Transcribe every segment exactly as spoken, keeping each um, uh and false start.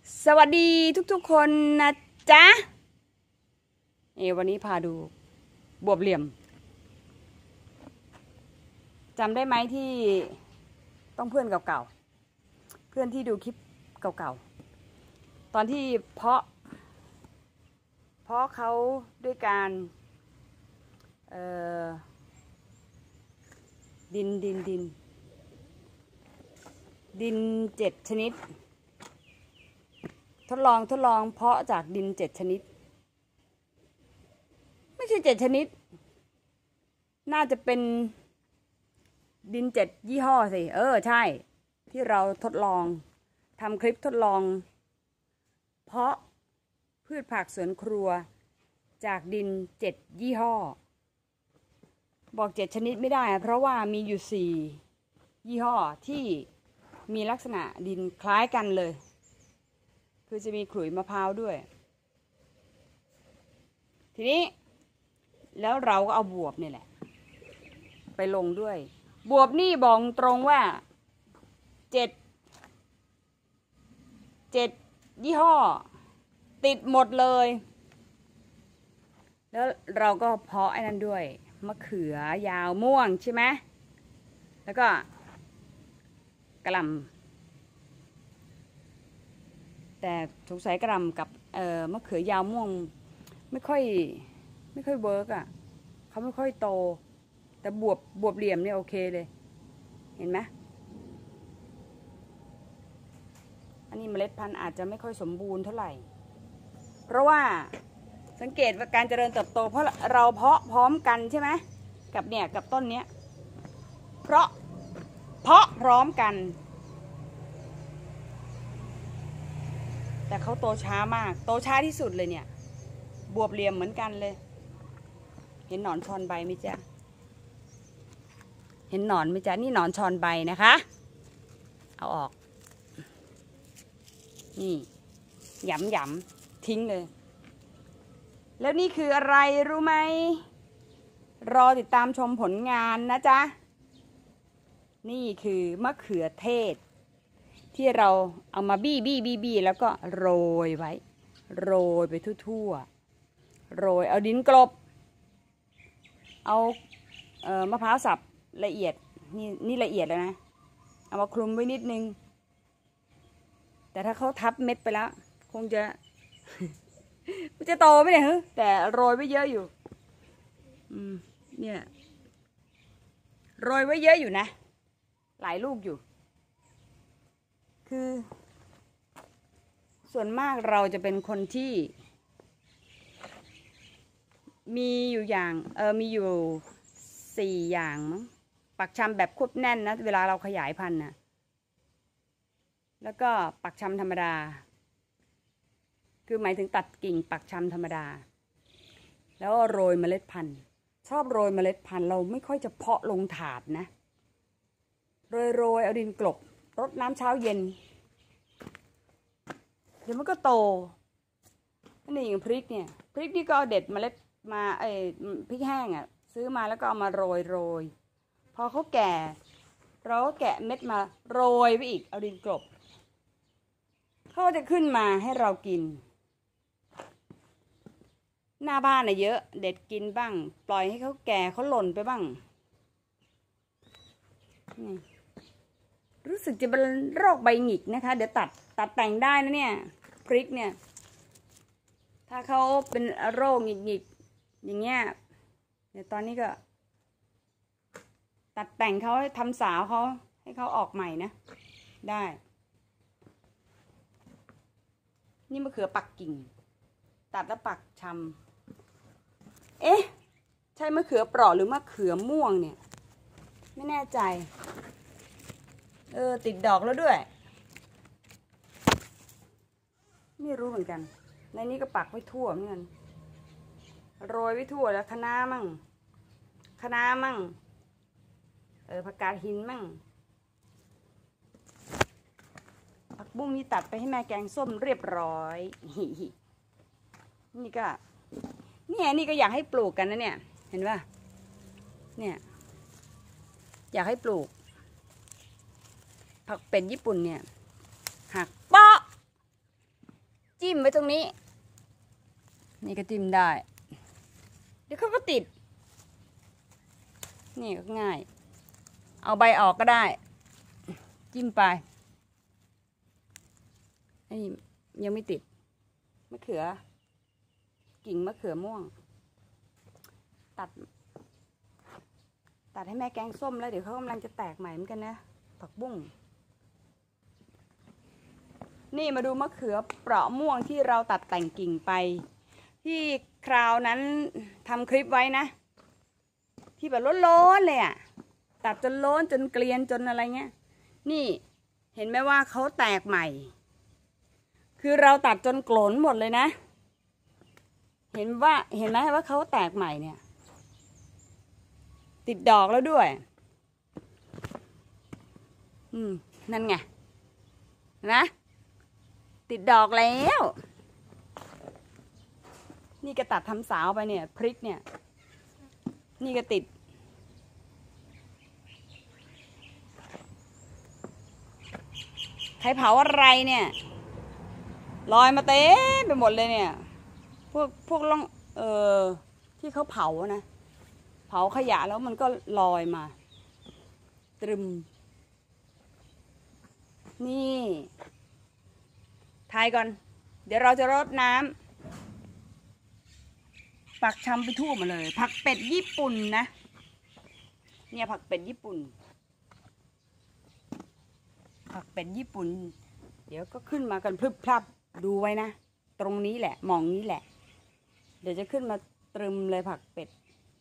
สวัสดีทุกๆคนนะจ๊ะเอวันนี้พาดูบวบเหลี่ยมจำได้ไหมที่ต้องเพื่อนเก่าๆเพื่อนที่ดูคลิปเก่าๆตอนที่เพาะเพาะเขาด้วยการเอ่อดินดินดินดินเจ็ดชนิดทดลองทดลองเพาะจากดินเจ็ดชนิดไม่ใช่เจ็ดชนิดน่าจะเป็นดินเจ็ดยี่ห้อสิเออใช่ที่เราทดลองทำคลิปทดลองเพาะพืชผักสวนครัวจากดินเจ็ดยี่ห้อบอกเจ็ดชนิดไม่ได้เพราะว่ามีอยู่สี่ยี่ห้อที่มีลักษณะดินคล้ายกันเลยคือจะมีขลุ่ยมะพร้าวด้วยทีนี้แล้วเราก็เอาบวบนี่แหละไปลงด้วยบวบนี่บอกตรงว่าเจ็ดเจ็ดยี่ห้อติดหมดเลยแล้วเราก็เพาะไอ้นั่นด้วยมะเขือยาวม่วงใช่ไหมแล้วก็กระหล่ำแต่สงสัยกระหล่ำกับเอ่อมะเขือยาวม่วงไม่ค่อยไม่ค่อยเวิร์กอ่ะเขาไม่ค่อยโตแต่บวบบวบเหลี่ยมเนี่ยโอเคเลยเห็นไหมอันนี้เมล็ดพันธุ์อาจจะไม่ค่อยสมบูรณ์เท่าไหร่เพราะว่าสังเกตว่าการเจริญเติบโตเพราะเราเพาะพร้อมกันใช่ไหมกับเนี่ยกับต้นเนี้ยเพราะเพาะพร้อมกันแต่เขาโตช้ามากโตช้าที่สุดเลยเนี่ยบวบเหลี่ยมเหมือนกันเลยเห็นหนอนชอนใบไหมจ๊ะเห็นหนอนไหมจ๊ะนี่หนอนชอนใบนะคะเอาออกนี่หยำหยำทิ้งเลยแล้วนี่คืออะไรรู้ไหมรอติดตามชมผลงานนะจ๊ะนี่คือมะเขือเทศที่เราเอามาบี้บี้บี้บี้แล้วก็โรยไว้โรยไปทั่วๆโรยเอาดินกลบเอาเอ่อมะพร้าวสับละเอียดนี่นี่ละเอียดแล้วนะเอามาคลุมไว้นิดนึงแต่ถ้าเขาทับเม็ดไปแล้วคงจะ มันจะโตไหมเนี่ยฮึแต่โรยไว้เยอะอยู่อืมเนี่ยโรยไว้เยอะอยู่นะหลายลูกอยู่คือส่วนมากเราจะเป็นคนที่มีอยู่อย่างเออมีอยู่สี่อย่างมั้งปักชำแบบควบแน่นนะเวลาเราขยายพันธุ์นะแล้วก็ปักชำธรรมดาคือหมายถึงตัดกิ่งปักชำธรรมดาแล้วโรยเมล็ดพันธุ์ชอบโรยเมล็ดพันธุ์เราไม่ค่อยจะเพาะลงถาดนะโรยโรยเอาดินกลบรดน้ำเช้าเย็นเดี๋ยวมันก็โตนี่อย่างพริกเนี่ยพริกนี่ก็เอาเด็ดเมล็ดมาไอ้พริกแห้งอ่ะซื้อมาแล้วก็เอามาโรยโรยพอเขาแก่เราก็แกะเม็ดมาโรยไปอีกเอาดินกลบเขาจะขึ้นมาให้เรากินหน้าบ้านน่ะเยอะเด็ดกินบ้างปล่อยให้เขาแก่เขาหล่นไปบ้างนี่รู้สึกจะเป็นโรคใบหงิกนะคะเดี๋ยวตัดตัดแต่งได้นะเนี่ยพริกเนี่ยถ้าเขาเป็นโรคหงิกหงิกอย่างเงี้ยเดี๋ยวตอนนี้ก็ตัดแต่งเขาให้ทำสาวเขาให้เขาออกใหม่นะได้นี่มะเขือปักกิ่งตัดแล้วปักชำเอ๊ะใช่มะเขือเปราะหรือมะเขือม่วงเนี่ยไม่แน่ใจเออติดดอกแล้วด้วยไม่รู้เหมือนกันในนี้ก็ปักไว้ทั่วเหมือนกันโรยไว้ทั่วแล้วคะน้ามั่งคะน้ามั่งเออผักกาดหินมั่งผักบุ้งนี่ตัดไปให้แม่แกงส้มเรียบร้อยนี่ก็เนี่ยนี่ก็อยากให้ปลูกกันนะเนี่ยเห็นป่ะเนี่ยอยากให้ปลูกผักเป็นญี่ปุ่นเนี่ยหักเปาะไว้ตรงนี้นี่ก็จิ้มได้เดี๋ยวเขาก็ติดนี่ก็ง่ายเอาใบออกก็ได้จิ้มไปไอ้ยังไม่ติดมะเขือกิ่งมะเขือม่วงตัดตัดให้แม่แกงส้มแล้วเดี๋ยวเขากำลังจะแตกใหม่เหมือนกันนะผักบุ้งนี่มาดูมะเขือเปราะม่วงที่เราตัดแต่งกิ่งไปที่คราวนั้นทำคลิปไว้นะที่แบบล้นๆเลยอ่ะตัดจนล้นจนเกลียนจนอะไรเงี้ยนี่เห็นไหมว่าเขาแตกใหม่คือเราตัดจนโกลนหมดเลยนะเห็นว่าเห็นไหมว่าเขาแตกใหม่เนี่ยติดดอกแล้วด้วยอืมนั่นไงนะติดดอกแล้วนี่ก็ตัดทำสาวไปเนี่ยพริกเนี่ยนี่ก็ติดใครเผาอะไรเนี่ยลอยมาเต็มไปหมดเลยเนี่ยพวกพวกล่องเออที่เขาเผานะเผาขยะแล้วมันก็ลอยมาตรึมนี่ทายก่อนเดี๋ยวเราจะรดน้ำปักชำไปทั่วมาเลยผักเป็ดญี่ปุ่นนะเนี่ยผักเป็ดญี่ปุ่นผักเป็ดญี่ปุ่นเดี๋ยวก็ขึ้นมากันพรึบพรับดูไว้นะตรงนี้แหละมองนี้แหละเดี๋ยวจะขึ้นมาตรึมเลยผักเป็ด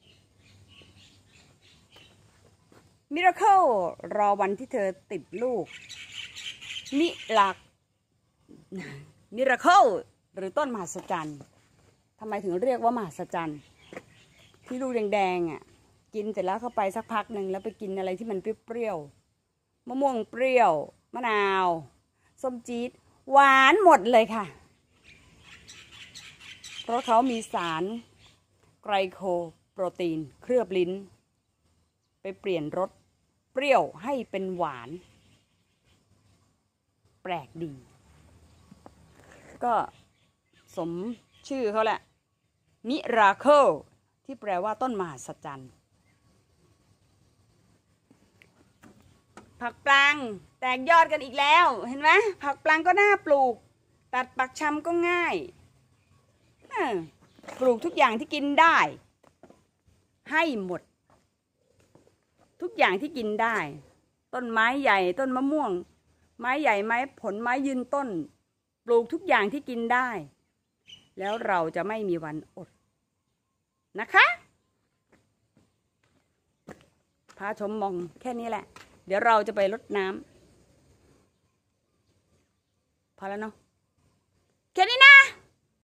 มิราเคิลรอวันที่เธอติดลูกมิลากมิราเคิลหรือต้นมหัศจรรย์ทำไมถึงเรียกว่ามหัศจรรย์ที่ลูกแดงๆอ่ะกินเสร็จแล้วเข้าไปสักพักหนึ่งแล้วไปกินอะไรที่มันเปรี้ยวๆมะม่วงเปรี้ยวมะนาวส้มจี๊ดหวานหมดเลยค่ะเพราะเขามีสารไกลโคโปรตีนเคลือบลิ้นไปเปลี่ยนรสเปรี้ยวให้เป็นหวานแปลกดีก็สมชื่อเขาแหละมิราเคิลที่แปลว่าต้นมหัศจรรย์ผักปลังแตกยอดกันอีกแล้วเห็นไหมผักปลังก็น่าปลูกตัดปักชำก็ง่ายปลูกทุกอย่างที่กินได้ให้หมดทุกอย่างที่กินได้ต้นไม้ใหญ่ต้นมะม่วงไม้ใหญ่ไม้ผลไม้ยืนต้นปลูกทุกอย่างที่กินได้แล้วเราจะไม่มีวันอดนะคะพาชมมองแค่นี้แหละเดี๋ยวเราจะไปรดน้ำพอแล้วเนาะ